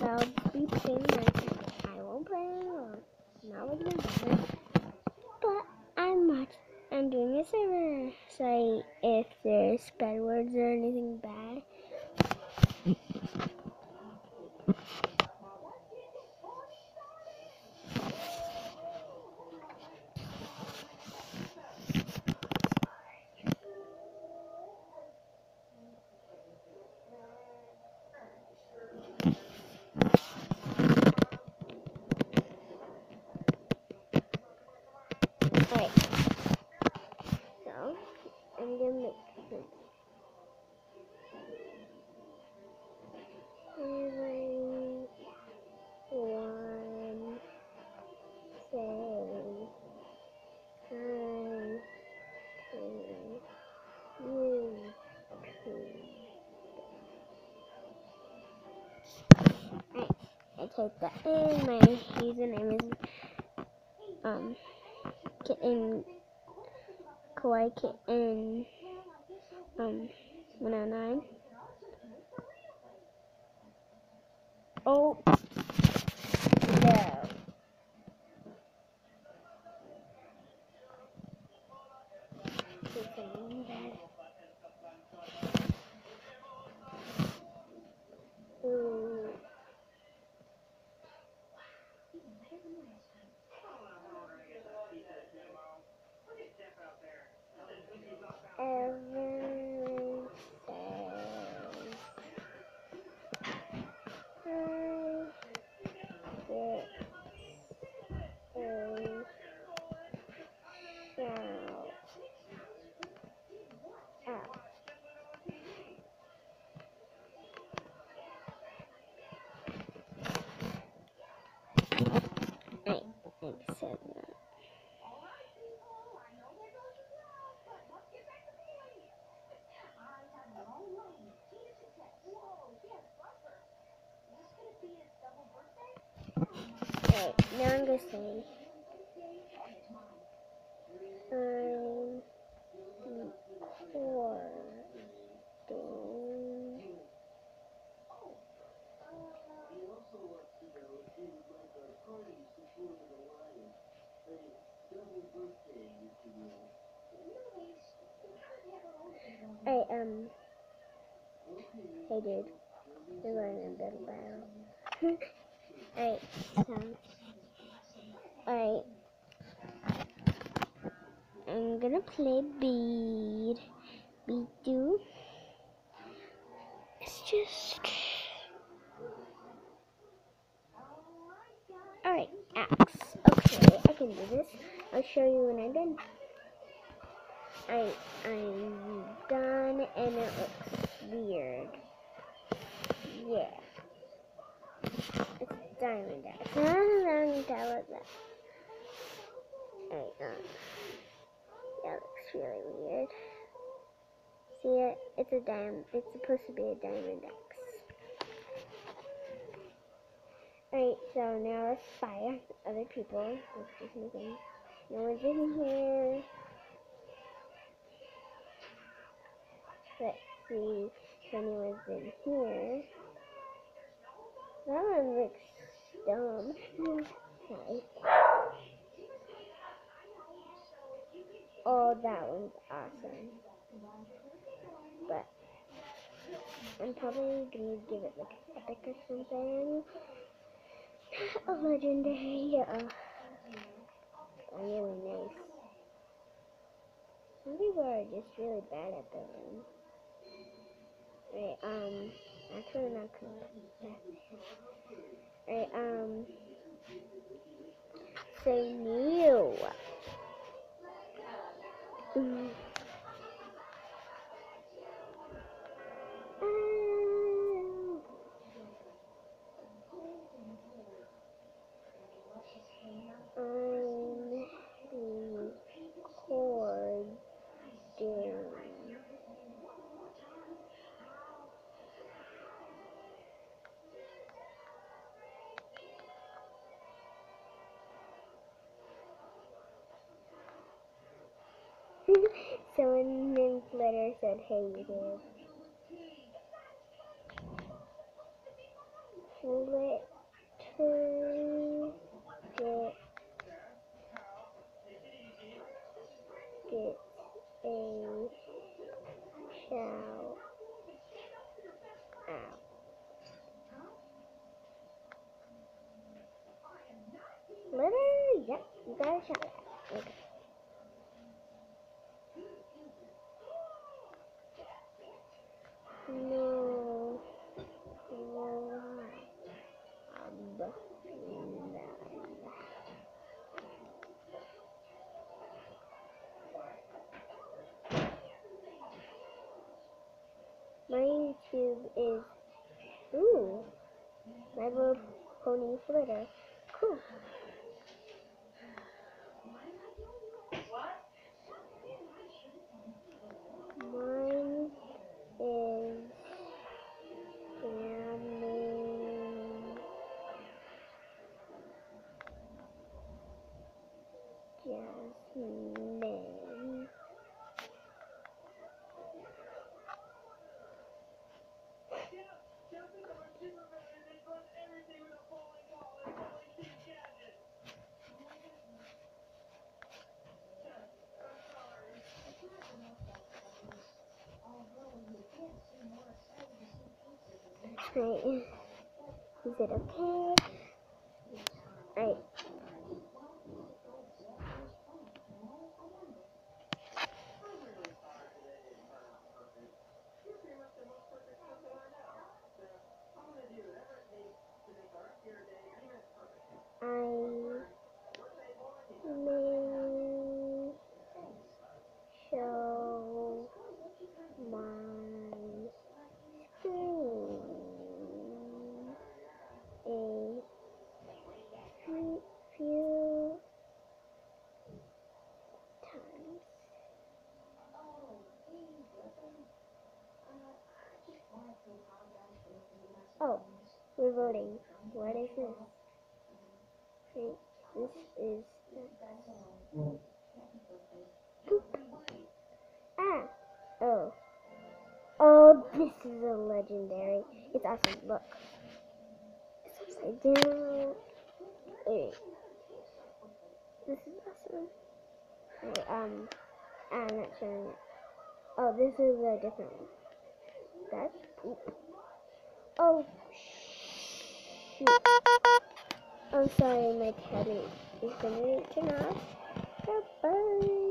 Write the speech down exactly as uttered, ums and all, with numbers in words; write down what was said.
I'll be playing Minecraft. I won't play alone. Not with my brother. But I'm not. I'm doing a server. Sorry if there's bad words or anything bad. Alright. So, I'm gonna make some. Everyone say hi to YouTube. Alright, I typed that in. My username is um kitten kawaii kitten um one oh nine. Oh no. Ooh. Everyone I said that. Alright, now I'm gonna say I'm four. I um hey dude, you're going in a battle battle. Alright, so alright. I'm gonna play bead. Bead do. It's just alright, axe. Okay, I can do this. I'll show you when I'm done. I I'm done and it looks weird. Yeah. It's diamond axe. I don't know how to tell it that. Alright, um yeah, it looks really weird. See it? It's a diamond. It's supposed to be a diamond axe. Alright, so now let's fire other people. Let's just make them. No one's in here. Let's see if anyone's in here. That one looks dumb. Okay. Oh, that one's awesome. But I'm probably gonna give it like epic or something. A legendary, yeah. Really nice. Some people are just really bad at building. Right, um, actually not gonna. Right, um, say new. Mm. I'm recording. Someone named Flitter said, hey, you did. Flit. Turn, get, get a shout out. Letter? Yep, you got a shout out. Okay. No. No. Um, My YouTube is, ooh, My Little Pony Flitter. Cool. Mine is Jasmine. Jasmine. Right. Is it okay? Right. I may show my screen a few, few times. Oh, we're voting. What is this? Right, this is Boop. Ah. Oh. Oh, this is a legendary. It's awesome. Look. It's upside down. Wait. This is awesome. Wait, um, I'm not showing it. Oh, this is a different one. That's poop. Oh, shoot. I'm sorry, my tablet is going to turn off. Bye-bye.